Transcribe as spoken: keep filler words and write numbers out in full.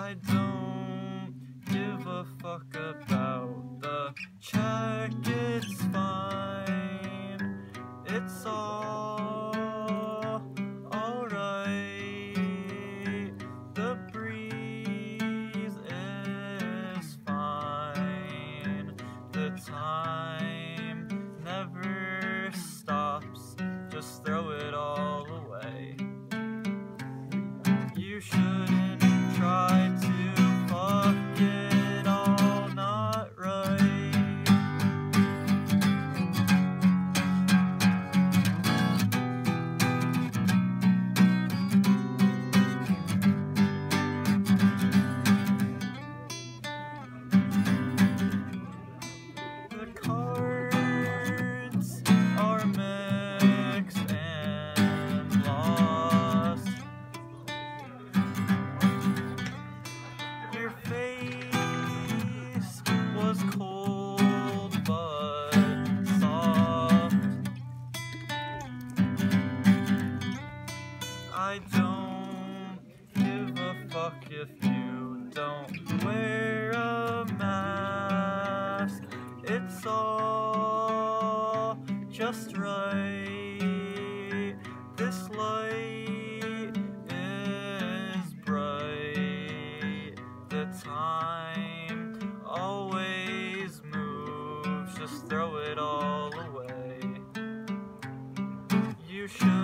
I don't give a fuck about the check, it's fine, it's all alright. The breeze is fine, the time never stops, just throw it all away. You shouldn't try to fuck it all not right. The cards are mixed and lost. Your face was cold but soft. I don't give a fuck if you don't wear a mask. It's all just right. This light is bright. The time always moves, just throw it all away. You should